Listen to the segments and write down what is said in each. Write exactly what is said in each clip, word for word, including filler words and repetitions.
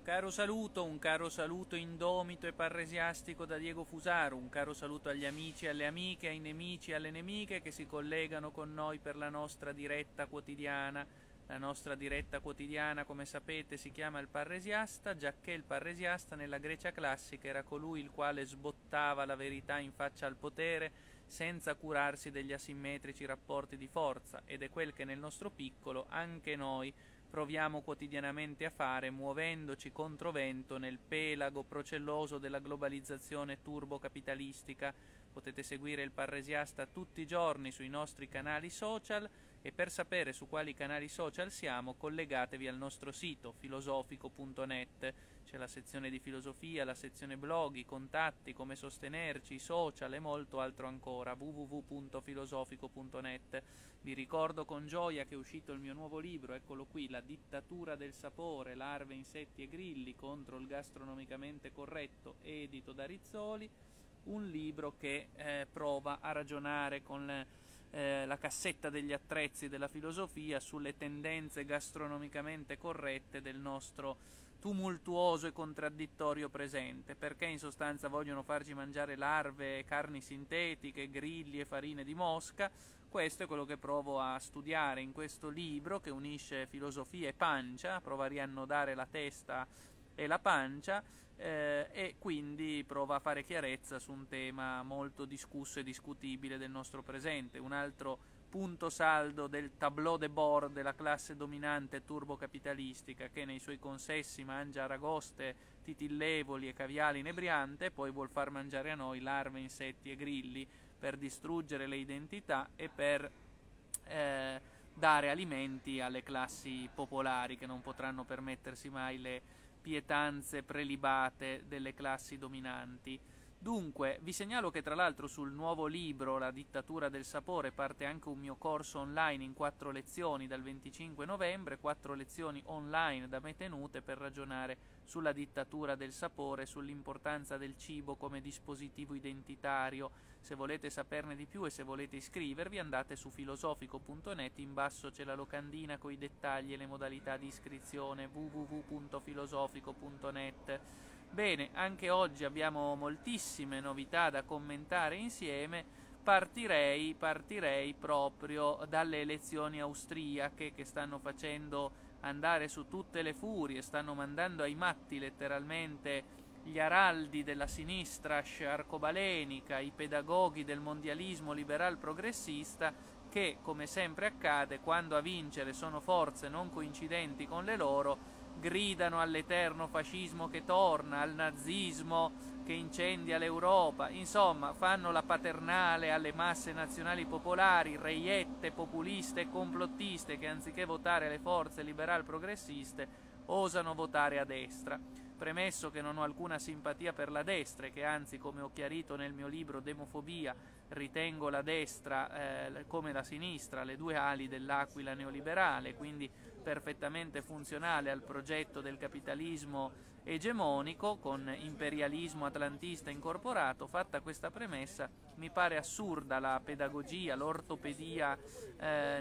caro saluto, un caro saluto indomito e parresiastico da Diego Fusaro, un caro saluto agli amici e alle amiche, ai nemici e alle nemiche che si collegano con noi per la nostra diretta quotidiana. La nostra diretta quotidiana, come sapete, si chiama il Parresiasta, giacché il Parresiasta nella Grecia classica era colui il quale sbottava la verità in faccia al potere senza curarsi degli asimmetrici rapporti di forza, ed è quel che nel nostro piccolo anche noi proviamo quotidianamente a fare, muovendoci controvento nel pelago procelloso della globalizzazione turbocapitalistica. Potete seguire il Parresiasta tutti i giorni sui nostri canali social e per sapere su quali canali social siamo collegatevi al nostro sito filosofico punto net. C'è la sezione di filosofia, la sezione blog, i contatti, come sostenerci, i social e molto altro ancora. w w w punto filosofico punto net. Vi ricordo con gioia che è uscito il mio nuovo libro, eccolo qui, La dittatura del sapore, larve, insetti e grilli contro il gastronomicamente corretto, edito da Rizzoli, un libro che eh, prova a ragionare con le, eh, la cassetta degli attrezzi della filosofia sulle tendenze gastronomicamente corrette del nostro tumultuoso e contraddittorio presente, perché in sostanza vogliono farci mangiare larve, carni sintetiche, grilli e farine di mosca. Questo è quello che provo a studiare in questo libro che unisce filosofia e pancia, prova a riannodare la testa e la pancia eh, e quindi prova a fare chiarezza su un tema molto discusso e discutibile del nostro presente. Un altro punto saldo del tableau de bord della classe dominante turbocapitalistica che nei suoi consessi mangia aragoste, titillevoli e caviale inebriante e poi vuol far mangiare a noi larve, insetti e grilli per distruggere le identità e per eh, dare alimenti alle classi popolari che non potranno permettersi mai le pietanze prelibate delle classi dominanti. Dunque, vi segnalo che tra l'altro sul nuovo libro La dittatura del sapore parte anche un mio corso online in quattro lezioni dal venticinque novembre, quattro lezioni online da me tenute per ragionare sulla dittatura del sapore, sull'importanza del cibo come dispositivo identitario. Se volete saperne di più e se volete iscrivervi andate su filosofico punto net, in basso c'è la locandina con i dettagli e le modalità di iscrizione w w w punto filosofico punto net. Bene, anche oggi abbiamo moltissime novità da commentare insieme. Partirei, partirei proprio dalle elezioni austriache che stanno facendo andare su tutte le furie, stanno mandando ai matti letteralmente gli araldi della sinistra arcobalenica, i pedagoghi del mondialismo liberal progressista che, come sempre accade, quando a vincere sono forze non coincidenti con le loro, gridano all'eterno fascismo che torna, al nazismo che incendia l'Europa, insomma fanno la paternale alle masse nazionali popolari, reiette, populiste e complottiste che anziché votare le forze liberal progressiste osano votare a destra. Premesso che non ho alcuna simpatia per la destra e che anzi, come ho chiarito nel mio libro Demofobia, ritengo la destra eh, come la sinistra le due ali dell'aquila neoliberale, quindi perfettamente funzionale al progetto del capitalismo egemonico con imperialismo atlantista incorporato, fatta questa premessa mi pare assurda la pedagogia, l'ortopedia eh,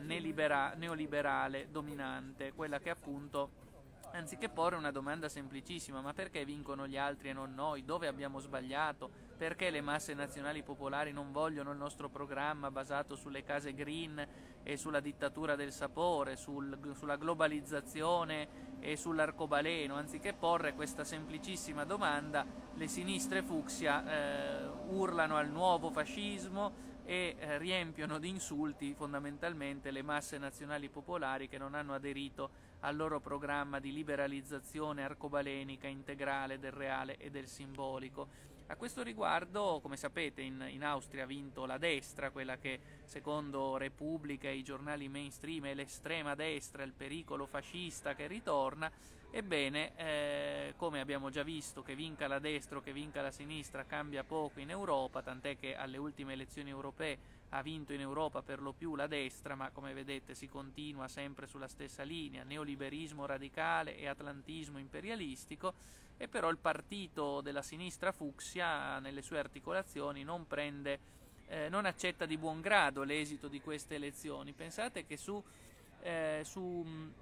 neoliberale dominante, quella che appunto anziché porre una domanda semplicissima, ma perché vincono gli altri e non noi? Dove abbiamo sbagliato? Perché le masse nazionali popolari non vogliono il nostro programma basato sulle case green e sulla dittatura del sapore, sul, sulla globalizzazione e sull'arcobaleno? Anziché porre questa semplicissima domanda, le sinistre fucsia eh, urlano al nuovo fascismo e eh, riempiono di insulti fondamentalmente le masse nazionali popolari che non hanno aderito al loro programma di liberalizzazione arcobalenica integrale del reale e del simbolico. A questo riguardo, come sapete, in, in Austria ha vinto la destra, quella che secondo Repubblica e i giornali mainstream è l'estrema destra, il pericolo fascista che ritorna. Ebbene, eh, come abbiamo già visto, che vinca la destra o che vinca la sinistra cambia poco in Europa, tant'è che alle ultime elezioni europee ha vinto in Europa per lo più la destra, ma come vedete si continua sempre sulla stessa linea, neoliberismo radicale e atlantismo imperialistico, e però il partito della sinistra fucsia nelle sue articolazioni non prende, eh, non accetta di buon grado l'esito di queste elezioni. Pensate che su, eh, su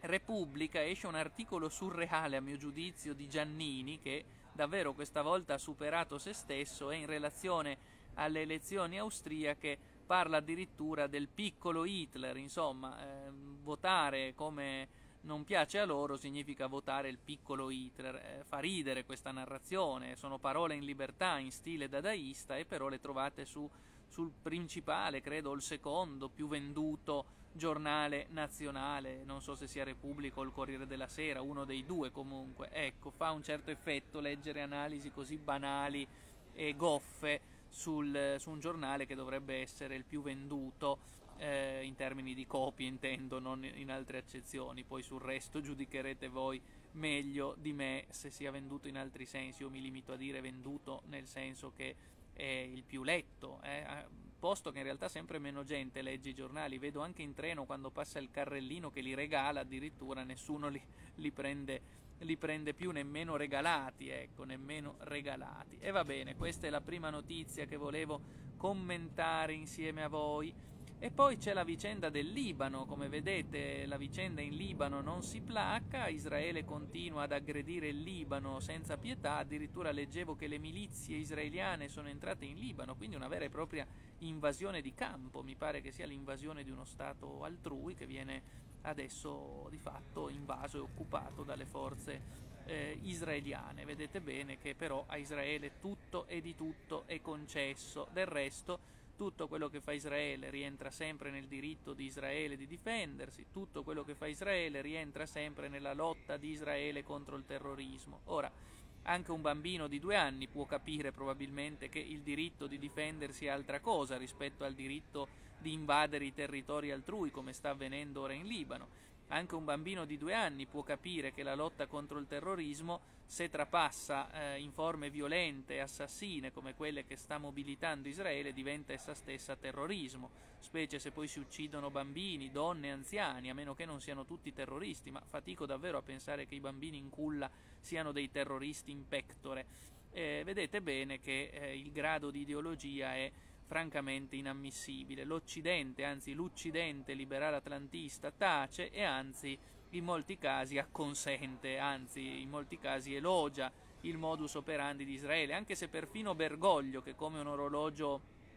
Repubblica esce un articolo surreale, a mio giudizio, di Giannini, che davvero questa volta ha superato se stesso, e in relazione alle elezioni austriache parla addirittura del piccolo Hitler. Insomma, eh, votare come non piace a loro significa votare il piccolo Hitler. Eh, fa ridere questa narrazione, sono parole in libertà in stile dadaista, e però le trovate su, sul principale, credo il secondo più venduto giornale nazionale, non so se sia Repubblica o il Corriere della Sera, uno dei due comunque. Ecco, fa un certo effetto leggere analisi così banali e goffe sul, su un giornale che dovrebbe essere il più venduto, eh, in termini di copie intendo, non in altre accezioni. Poi sul resto giudicherete voi meglio di me se sia venduto in altri sensi. Io mi limito a dire venduto nel senso che è il più letto, eh? Posto che in realtà sempre meno gente legge i giornali. Vedo anche in treno, quando passa il carrellino che li regala, addirittura nessuno li, li, prende, li prende più, nemmeno regalati, ecco, nemmeno regalati. E va bene, questa è la prima notizia che volevo commentare insieme a voi. E poi c'è la vicenda del Libano. Come vedete, la vicenda in Libano non si placa, Israele continua ad aggredire il Libano senza pietà. Addirittura leggevo che le milizie israeliane sono entrate in Libano, quindi una vera e propria invasione di campo. Mi pare che sia l'invasione di uno stato altrui che viene adesso di fatto invaso e occupato dalle forze eh, israeliane. Vedete bene che però a Israele tutto e di tutto è concesso. Del resto, tutto quello che fa Israele rientra sempre nel diritto di Israele di difendersi, tutto quello che fa Israele rientra sempre nella lotta di Israele contro il terrorismo. Ora, anche un bambino di due anni può capire probabilmente che il diritto di difendersi è altra cosa rispetto al diritto di invadere i territori altrui, come sta avvenendo ora in Libano. Anche un bambino di due anni può capire che la lotta contro il terrorismo, se trapassa eh, in forme violente e assassine come quelle che sta mobilitando Israele, diventa essa stessa terrorismo, specie se poi si uccidono bambini, donne, anziani, a meno che non siano tutti terroristi, ma fatico davvero a pensare che i bambini in culla siano dei terroristi in pectore. Eh, vedete bene che eh, il grado di ideologia è francamente inammissibile. L'Occidente, anzi l'Uccidente liberale atlantista, tace e anzi in molti casi acconsente, anzi in molti casi elogia il modus operandi di Israele, anche se perfino Bergoglio, che come un orologio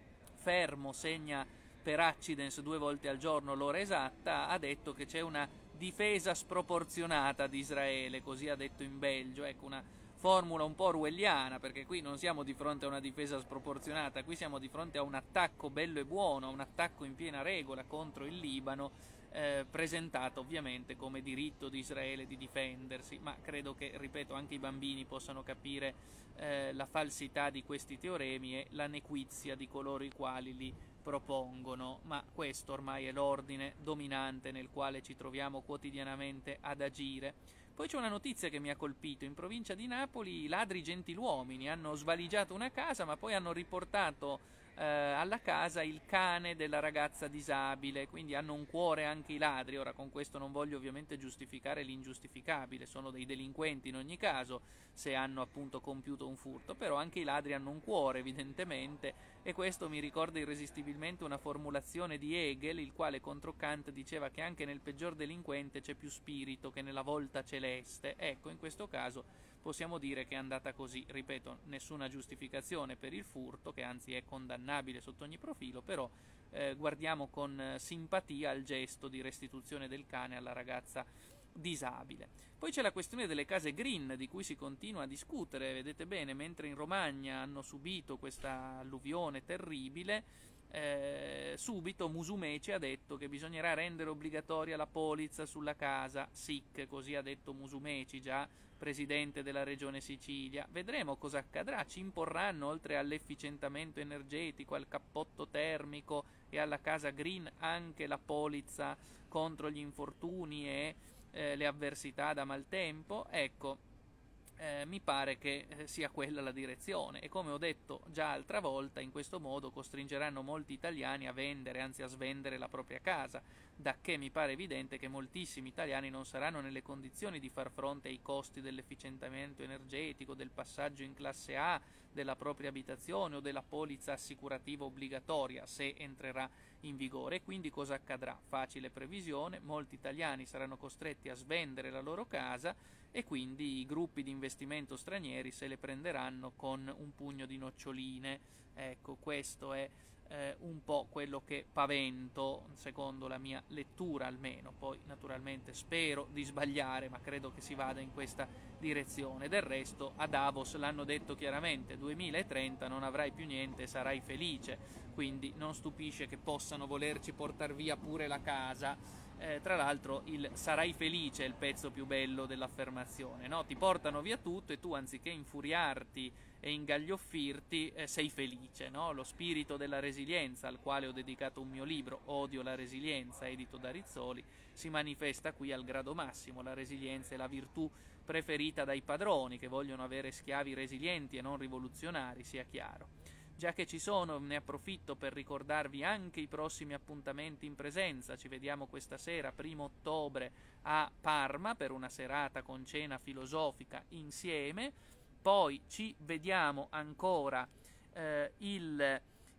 fermo segna per accidens due volte al giorno l'ora esatta, ha detto che c'è una difesa sproporzionata di Israele, così ha detto in Belgio. Ecco, una formula un po' orwelliana, perché qui non siamo di fronte a una difesa sproporzionata, qui siamo di fronte a un attacco bello e buono, a un attacco in piena regola contro il Libano, eh, presentato ovviamente come diritto di Israele di difendersi, ma credo che, ripeto, anche i bambini possano capire eh, la falsità di questi teoremi e la nequizia di coloro i quali li propongono, ma questo ormai è l'ordine dominante nel quale ci troviamo quotidianamente ad agire. Poi c'è una notizia che mi ha colpito: in provincia di Napoli i ladri gentiluomini hanno svaligiato una casa, ma poi hanno riportato eh, alla casa il cane della ragazza disabile, quindi hanno un cuore anche i ladri. Ora, con questo non voglio ovviamente giustificare l'ingiustificabile, sono dei delinquenti in ogni caso se hanno appunto compiuto un furto, però anche i ladri hanno un cuore evidentemente, e questo mi ricorda irresistibilmente una formulazione di Hegel, il quale contro Kant diceva che anche nel peggior delinquente c'è più spirito che nella volta celeste. Ecco, in questo caso possiamo dire che è andata così. Ripeto, nessuna giustificazione per il furto, che anzi è condannabile sotto ogni profilo, però eh, guardiamo con eh, simpatia al gesto di restituzione del cane alla ragazza disabile. Poi c'è la questione delle case green, di cui si continua a discutere. Vedete bene, mentre in Romagna hanno subito questa alluvione terribile, eh, subito Musumeci ha detto che bisognerà rendere obbligatoria la polizza sulla casa S I C, così ha detto Musumeci, già presidente della regione Sicilia. Vedremo cosa accadrà, ci imporranno oltre all'efficientamento energetico, al cappotto termico e alla casa green anche la polizza contro gli infortuni e eh, le avversità da maltempo. Ecco, Eh, mi pare che eh, sia quella la direzione, e come ho detto già altra volta, in questo modo costringeranno molti italiani a vendere, anzi a svendere la propria casa, da che mi pare evidente che moltissimi italiani non saranno nelle condizioni di far fronte ai costi dell'efficientamento energetico, del passaggio in classe A della propria abitazione o della polizza assicurativa obbligatoria, se entrerà in vigore. E quindi cosa accadrà? Facile previsione: molti italiani saranno costretti a svendere la loro casa e quindi i gruppi di investimento stranieri se le prenderanno con un pugno di noccioline. Ecco, questo è eh, un po' quello che pavento, secondo la mia lettura almeno. Poi naturalmente spero di sbagliare, ma credo che si vada in questa direzione. Del resto a Davos l'hanno detto chiaramente: duemilatrenta non avrai più niente, sarai felice, quindi non stupisce che possano volerci portare via pure la casa. Eh, tra l'altro il sarai felice è il pezzo più bello dell'affermazione, no? Ti portano via tutto e tu, anziché infuriarti e ingaglioffirti, eh, sei felice, no? Lo spirito della resilienza, al quale ho dedicato un mio libro, Odio la resilienza, edito da Rizzoli, si manifesta qui al grado massimo. La resilienza è la virtù preferita dai padroni, che vogliono avere schiavi resilienti e non rivoluzionari, sia chiaro. Già che ci sono, ne approfitto per ricordarvi anche i prossimi appuntamenti in presenza. Ci vediamo questa sera, primo ottobre, a Parma per una serata con cena filosofica insieme. Poi ci vediamo ancora eh, il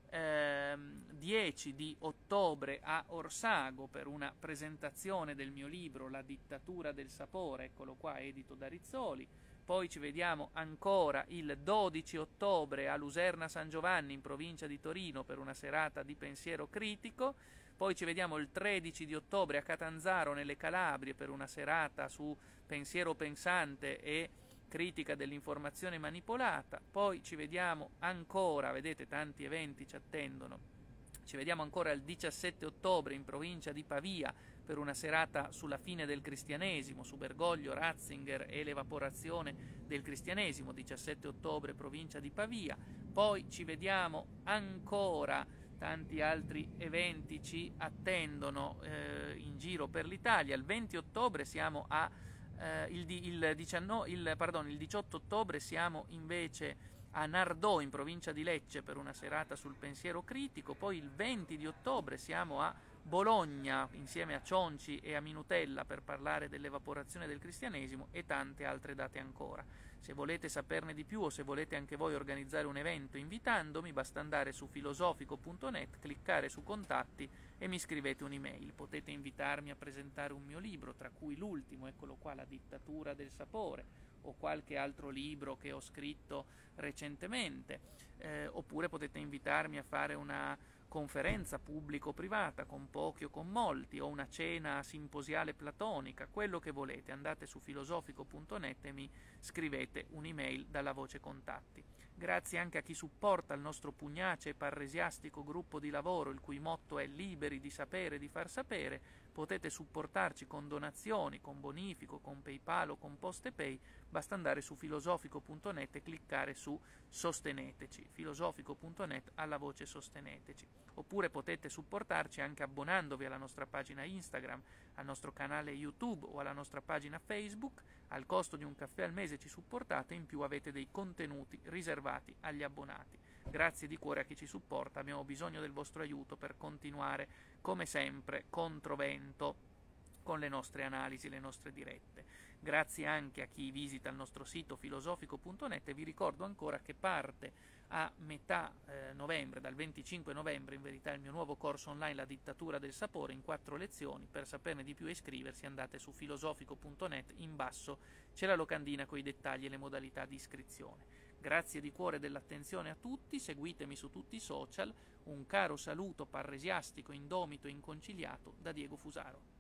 eh, dieci di ottobre a Orsago per una presentazione del mio libro La dittatura del sapore, eccolo qua, edito da Rizzoli. Poi ci vediamo ancora il dodici ottobre a Luserna San Giovanni in provincia di Torino per una serata di pensiero critico. Poi ci vediamo il tredici di ottobre a Catanzaro nelle Calabrie per una serata su pensiero pensante e critica dell'informazione manipolata. Poi ci vediamo ancora, vedete tanti eventi ci attendono, ci vediamo ancora il diciassette ottobre in provincia di Pavia per una serata sulla fine del cristianesimo, su Bergoglio, Ratzinger e l'evaporazione del cristianesimo, diciassette ottobre provincia di Pavia. Poi ci vediamo ancora, tanti altri eventi ci attendono eh, in giro per l'Italia. Il venti ottobre siamo a eh, il, il, diciannove, il, pardon, il diciotto ottobre siamo invece a Nardò in provincia di Lecce per una serata sul pensiero critico. Poi il venti di ottobre siamo a Bologna insieme a Cionci e a Minutella per parlare dell'evaporazione del cristianesimo, e tante altre date ancora. Se volete saperne di più o se volete anche voi organizzare un evento invitandomi, basta andare su filosofico punto net, cliccare su contatti e mi scrivete un'email. Potete invitarmi a presentare un mio libro, tra cui l'ultimo, eccolo qua, La dittatura del sapore, o qualche altro libro che ho scritto recentemente, eh, oppure potete invitarmi a fare una conferenza pubblico-privata con pochi o con molti, o una cena simposiale platonica, quello che volete. Andate su filosofico punto net e mi scrivete un'email dalla voce contatti. Grazie anche a chi supporta il nostro pugnace e parresiastico gruppo di lavoro, il cui motto è liberi di sapere e di far sapere. Potete supportarci con donazioni, con bonifico, con PayPal o con PostePay. Basta andare su filosofico punto net e cliccare su Sosteneteci, filosofico punto net alla voce Sosteneteci. Oppure potete supportarci anche abbonandovi alla nostra pagina Instagram, al nostro canale YouTube o alla nostra pagina Facebook. Al costo di un caffè al mese ci supportate, in più avete dei contenuti riservati agli abbonati. Grazie di cuore a chi ci supporta, abbiamo bisogno del vostro aiuto per continuare come sempre controvento con le nostre analisi, le nostre dirette. Grazie anche a chi visita il nostro sito filosofico punto net, e vi ricordo ancora che parte a metà eh, novembre, dal venticinque novembre in verità, il mio nuovo corso online La dittatura del sapore in quattro lezioni. Per saperne di più e iscriversi andate su filosofico punto net, in basso c'è la locandina con i dettagli e le modalità di iscrizione. Grazie di cuore dell'attenzione a tutti, seguitemi su tutti i social. Un caro saluto parresiastico, indomito e inconciliato da Diego Fusaro.